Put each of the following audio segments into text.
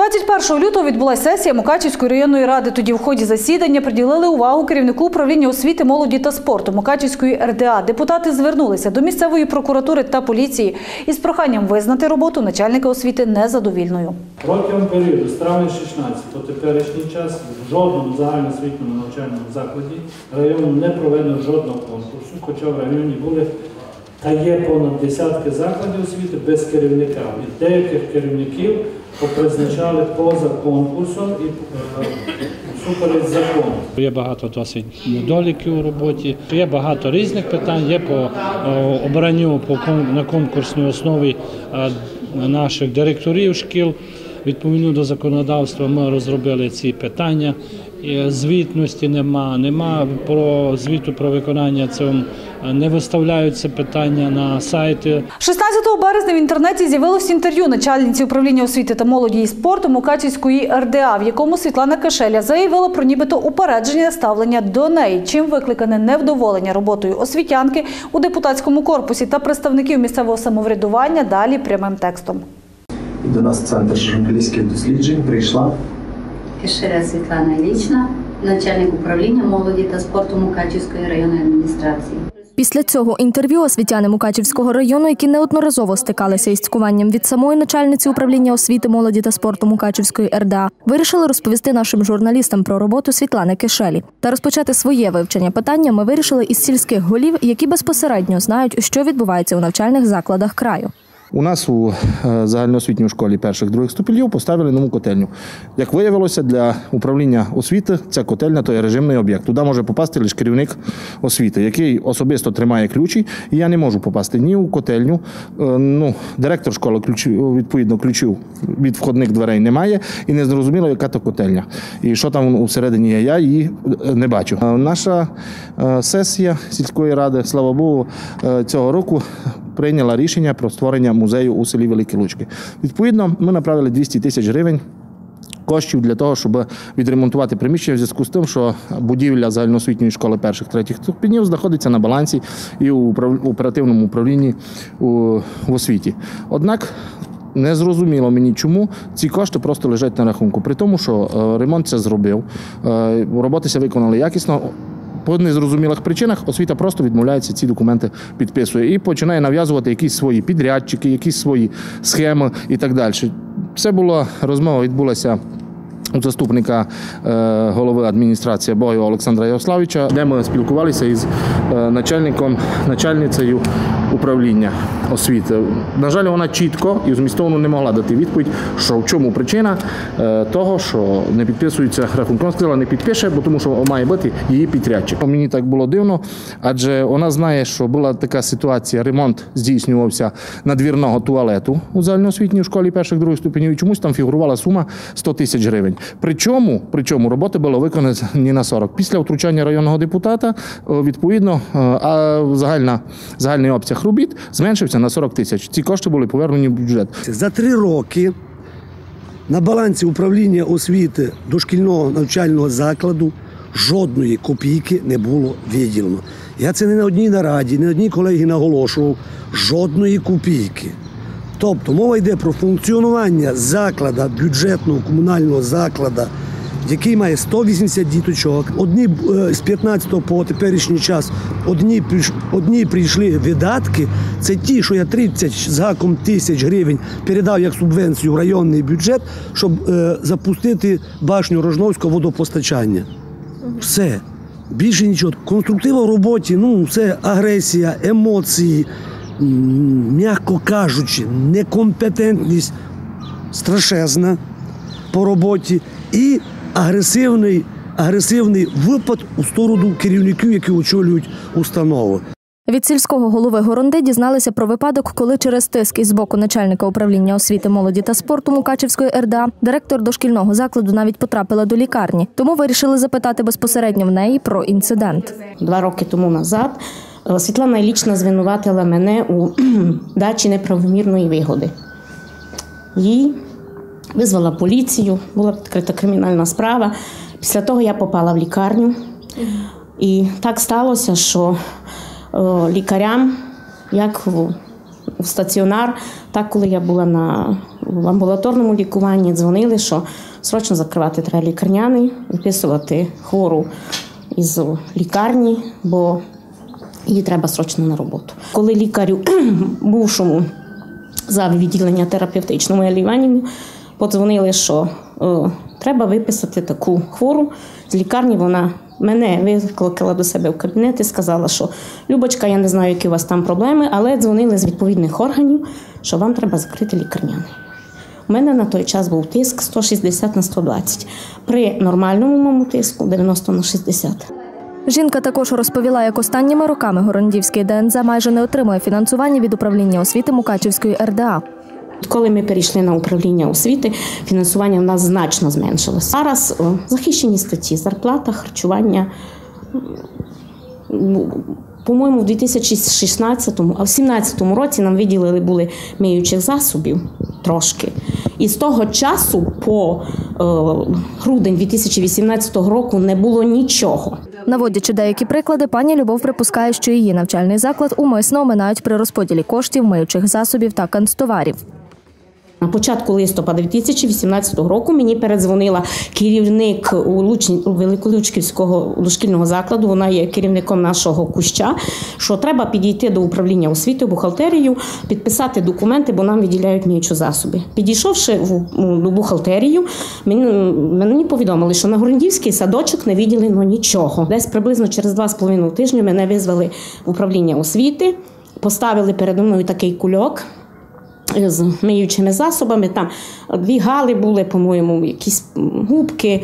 21 лютого відбулася сесія Мукачівської районної ради. Тоді в ході засідання приділили увагу керівнику управління освіти, молоді та спорту Мукачівської РДА. Депутати звернулися до місцевої прокуратури та поліції із проханням визнати роботу начальника освіти незадовільною. Протягом періоду з травня 2016 по теперішній час в жодному загальноосвітньому навчальному закладі району не проведено жодного конкурсу, хоча в районі були та є понад десятки закладів освіти без керівника. І деяких керівників попризначали поза конкурсом і всупереч закону. Є багато досить недоліків у роботі, є багато різних питань, є по обранню на конкурсній основі наших директорів шкіл. Відповідно до законодавства ми розробили ці питання. Звітності нема про звіту про виконання цього, не виставляються питання на сайти. 16 березня в інтернеті з'явилось інтерв'ю начальниці управління освіти та молоді і спорту Мукачівської РДА, в якому Світлана Кишеля заявила про нібито упереджене ставлення до неї, чим викликане невдоволення роботою освітянки у депутатському корпусі та представників місцевого самоврядування. Далі прямим текстом. До нас в Центр журналістських досліджень прийшла Кишеля Світлана Іллічна, начальник управління молоді та спорту Мукачівської районної адміністрації. Після цього інтерв'ю освітяни Мукачівського району, які неодноразово стикалися із цькуванням від самої начальниці управління освіти, молоді та спорту Мукачівської РДА, вирішили розповісти нашим журналістам про роботу Світлани Кишелі. Та розпочати своє вивчення питання ми вирішили із сільських голів, які безпосередньо знають, що відбувається у навчальних закладах краю. У нас у загальноосвітній школі перших-других ступенів поставили нову котельню. Як виявилося, для управління освіти ця котельня – то є режимний об'єкт. Туди може попасти лише керівник освіти, який особисто тримає ключі. І я не можу попасти ні у котельню. Директор школи відповідно ключів від входних дверей немає і не зрозуміло, яка то котельня. І що там усередині є, я її не бачу. Наша сесія сільської ради, слава Богу, цього року прийняла рішення про створення музею у селі Великі Лучки. Відповідно, ми направили 200 тисяч гривень коштів для того, щоб відремонтувати приміщення в зв'язку з тим, що будівля загальноосвітньої школи перших-третіх ступенів знаходиться на балансі і у оперативному управлінні в освіті. Однак не зрозуміло мені, чому ці кошти просто лежать на рахунку. При тому, що ремонт це зробив, роботи виконали якісно. По незрозумілих причинах освіта просто відмовляється, ці документи підписує і починає нав'язувати якісь свої підрядчики, якісь свої схеми і так далі. Розмова відбулася у заступника голови адміністрації Богова Олександра Ярославовича, де ми спілкувалися із начальницею управління освіти. На жаль, вона чітко і змістовно не могла дати відповідь, що в чому причина того, що не підписується рахунок. Вона сказала, не підпише, бо тому що має бути її підрядчик. Мені так було дивно, адже вона знає, що була така ситуація, ремонт здійснювався надвірного туалету у загальноосвітній школі перших-других ступенів, і чомусь там фігурувала сума 100 тисяч гривень. Причому роботи було виконані на 40. Після втручання районного депутата, відповідно, загальний обсяг робіт зменшився на 40 тисяч. Ці кошти були повернені в бюджет. За 3 роки на балансі управління освіти дошкільного навчального закладу жодної копійки не було виділено. Я це не на одній нараді, не одній колеги наголошував. Жодної копійки. Тобто мова йде про функціонування закладу, бюджетного комунального закладу, який має 180 діточок. Одні з 15 по теперішній час, одні прийшли видатки, це ті, що я 30 з гаком тисяч гривень передав як субвенцію в районний бюджет, щоб запустити башню Рожновського водопостачання. Все. Більше нічого. Конструктива в роботі, це агресія, емоції, м'яко кажучи, некомпетентність страшезна по роботі і агресивний випад у сторону керівників, які очолюють установу. Від сільського голови Горонди дізналися про випадок, коли через тиск із боку начальника управління освіти, молоді та спорту Мукачівської РДА директор дошкільного закладу навіть потрапила до лікарні. Тому вирішили запитати безпосередньо в неї про інцидент. 2 роки тому назад Світлана Іллічна звинуватила мене у дачі неправомірної вигоди. Їй визвала поліцію, була відкрита кримінальна справа. Після того я попала в лікарню. І так сталося, що лікарям, як в стаціонар. Так, коли я була в амбулаторному лікуванні, дзвонили, що срочно закривати треба лікарняний, виписувати хвору із лікарні, бо її треба срочно на роботу. Коли лікарю бувшому за відділення терапевтичному Елі Іванівні подзвонили, що треба виписати таку хвору з лікарні, вона мене викликала до себе в кабінет і сказала, що Любочка, я не знаю, які у вас там проблеми, але дзвонили з відповідних органів, що вам треба закрити лікарняний. У мене на той час був тиск 160 на 120. При нормальному моєму тиску 90 на 60. Жінка також розповіла, як останніми роками Горондівський ДНЗ майже не отримує фінансування від управління освіти Мукачівської РДА. Коли ми перейшли на управління освіти, фінансування в нас значно зменшилося. Зараз захищені статті, зарплата, харчування. По-моєму, в 2016, а в 2017 році нам виділили були миючих засобів трошки. І з того часу по грудень 2018 року не було нічого. Наводячи деякі приклади, пані Любов припускає, що її навчальний заклад умисно оминають при розподілі коштів, миючих засобів та канцтоварів. На початку листопада 2018 року мені передзвонила керівник Великолучківського дошкільного закладу, вона є керівником нашого куща, що треба підійти до управління освіти, бухгалтерію, підписати документи, бо нам виділяють миючі засоби. Підійшовши в бухгалтерію, мені повідомили, що на Горондівський садочок не виділено нічого. Десь приблизно через 2,5 тижні мене визвали в управління освіти, поставили передо мною такий кульок з миючими засобами, там 2 гали були, по-моєму, якісь губки,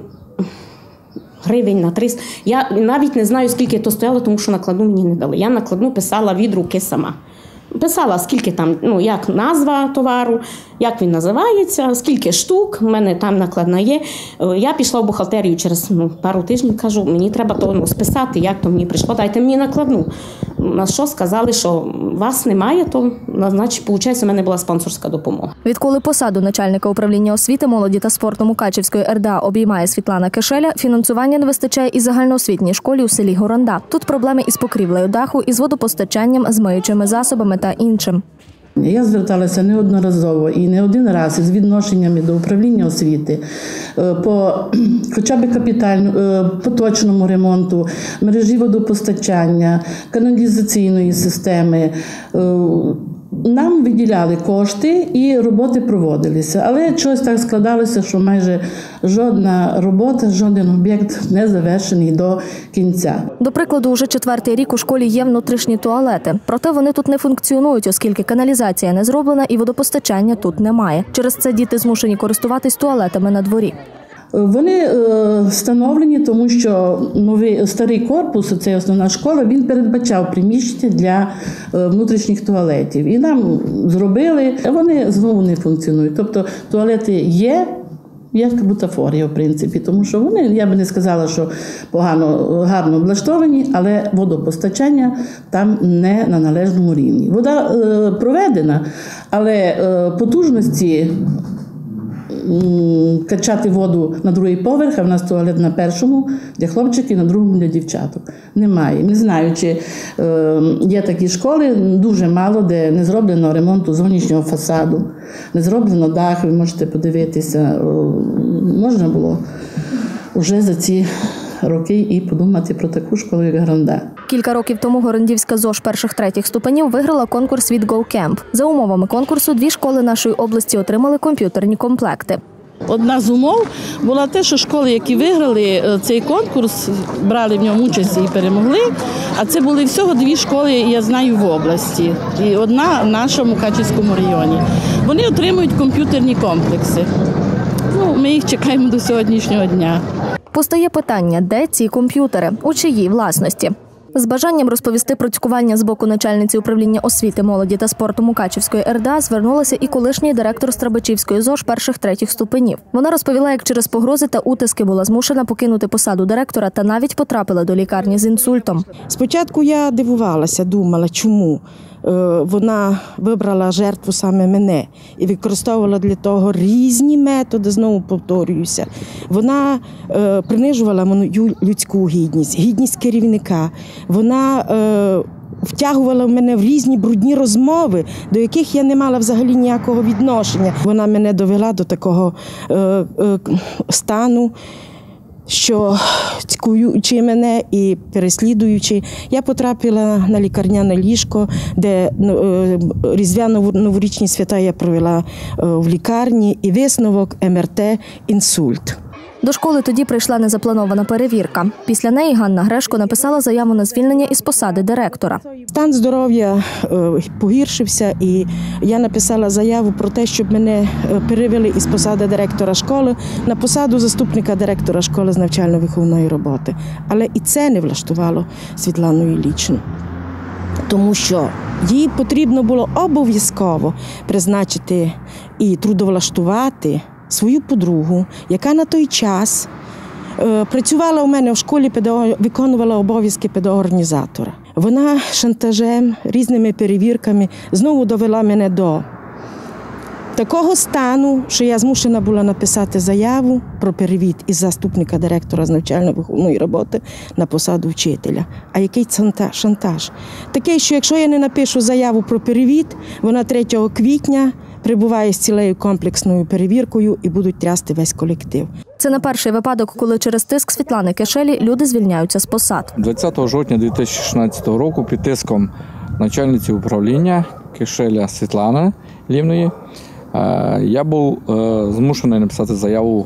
гривень на 300. Я навіть не знаю, скільки то стояло, тому що накладну мені не дали. Я накладну писала від руки сама. Писала, скільки там, як назва товару, як він називається, скільки штук, у мене там накладна є. Я пішла в бухгалтерію через пару тижнів, кажу, мені треба то списати, як то мені прийшло, дайте мені накладну. На що сказали, що вас немає, то, значить, виходить, у мене була спонсорська допомога. Відколи посаду начальника управління освіти, молоді та спорту Мукачівської РДА обіймає Світлана Кишеля, фінансування не вистачає і загальноосвітній школі у селі Горонда. Тут проблеми із покрівлею даху, із водопостачанням, з миючими засобами та іншим. Я зверталася неодноразово і не один раз із відношеннями до управління освіти по хоча б поточному ремонту, мережі водопостачання, каналізаційної системи. Нам виділяли кошти і роботи проводилися, але щось так складалося, що майже жодна робота, жоден об'єкт не завершений до кінця. До прикладу, уже 4-й рік у школі є внутрішні туалети. Проте вони тут не функціонують, оскільки каналізація не зроблена і водопостачання тут немає. Через це діти змушені користуватись туалетами на дворі. Вони встановлені, тому що старий корпус, це основна школа, він передбачав приміщення для внутрішніх туалетів. І нам зробили, а вони знову не функціонують. Тобто туалети є, як бутафорія, в принципі, тому що вони, я би не сказала, що гарно облаштовані, але водопостачання там не на належному рівні. Вода проведена, але потужності качати воду на другий поверх, а в нас туалет на першому для хлопчиків, на другому для дівчаток. Немає. Не знаю, чи є такі школи, дуже мало, де не зроблено ремонту зовнішнього фасаду, не зроблено дах, ви можете подивитися. Можна було вже за ці роки і подумати про таку школу, як Горонда. Кілька років тому Горондівська ЗОШ перших-третіх ступенів виграла конкурс від GoCamp. За умовами конкурсу 2 школи нашої області отримали комп'ютерні комплекти. Одна з умов була те, що школи, які виграли цей конкурс, брали в ньому участь і перемогли, а це були всього 2 школи, я знаю, в області, і одна в нашому Мукачівському районі. Вони отримують комп'ютерні комплекси. Ми їх чекаємо до сьогоднішнього дня. Постає питання, де ці комп'ютери, у чиїй власності. З бажанням розповісти про цькування з боку начальниці управління освіти, молоді та спорту Мукачівської РДА звернулася і колишній директор Страбичівської ЗОШ перших-третіх ступенів. Вона розповіла, як через погрози та утиски була змушена покинути посаду директора та навіть потрапила до лікарні з інсультом. Спочатку я дивувалася, думала, чому вона вибрала жертву саме мене і використовувала для того різні методи, знову повторююся. Вона принижувала мою людську гідність, гідність керівника. Вона втягувала мене в різні брудні розмови, до яких я не мала взагалі ніякого відношення. Вона мене довела до такого стану, що цькуючи мене і переслідуючи, я потрапила на лікарняне ліжко, де різдвяно-новорічні свята я провела в лікарні, і висновок МРТ – інсульт. До школи тоді прийшла незапланована перевірка. Після неї Ганна Грешко написала заяву на звільнення із посади директора. Стан здоров'я погіршився, і я написала заяву про те, щоб мене перевели із посади директора школи на посаду заступника директора школи з навчально-виховної роботи. Але і це не влаштувало Світлану Іллічну, тому що їй потрібно було обов'язково призначити і трудовлаштувати свою подругу, яка на той час працювала у мене в школі, виконувала обов'язки педагога-організатора. Вона шантажем, різними перевірками знову довела мене до такого стану, що я змушена була написати заяву про перевід із заступника директора з навчально-виховної роботи на посаду вчителя. А який шантаж? Такий, що якщо я не напишу заяву про перевід, вона 3 квітня прибуває з цілею комплексною перевіркою і будуть трясти весь колектив. Це не перший випадок, коли через тиск Світлани Кишелі люди звільняються з посад. 20 жовтня 2016 року під тиском начальниці управління Кишеля Світлани Лівної я був змушений написати заяву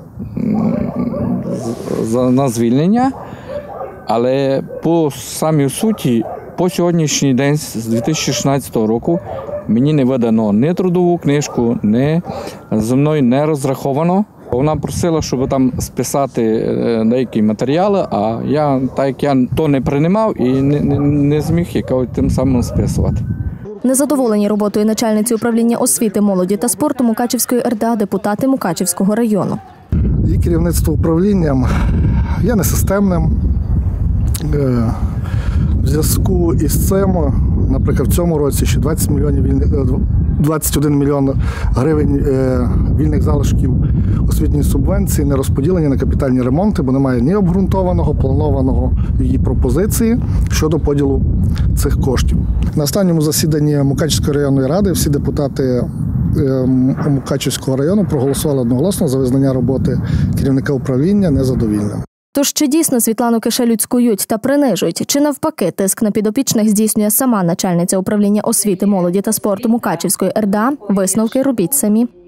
на звільнення, але по самій суті, по сьогоднішній день з 2016 року мені не видано ні трудову книжку, ні зі мною не розраховано. Вона просила, щоб там списати деякі матеріали, а я, так як я то не приймав і не зміг тим самим списувати. Незадоволені роботою начальниці управління освіти, молоді та спорту Мукачівської РДА депутати Мукачівського району. Її керівництво управлінням є несистемним. В зв'язку із цим, наприклад, в цьому році ще 21 мільйон гривень вільних залишків освітньої субвенції не розподілені на капітальні ремонти, бо немає ні обґрунтованого, планованого її пропозиції щодо поділу цих коштів. На останньому засіданні Мукачівської районної ради всі депутати Мукачівського району проголосували одноголосно за визнання роботи керівника управління незадовільним. Тож чи дійсно Світлану Кишелю цькують та принижують, чи навпаки тиск на підопічних здійснює сама начальниця управління освіти, молоді та спорту Мукачівської РДА, висновки робіть самі.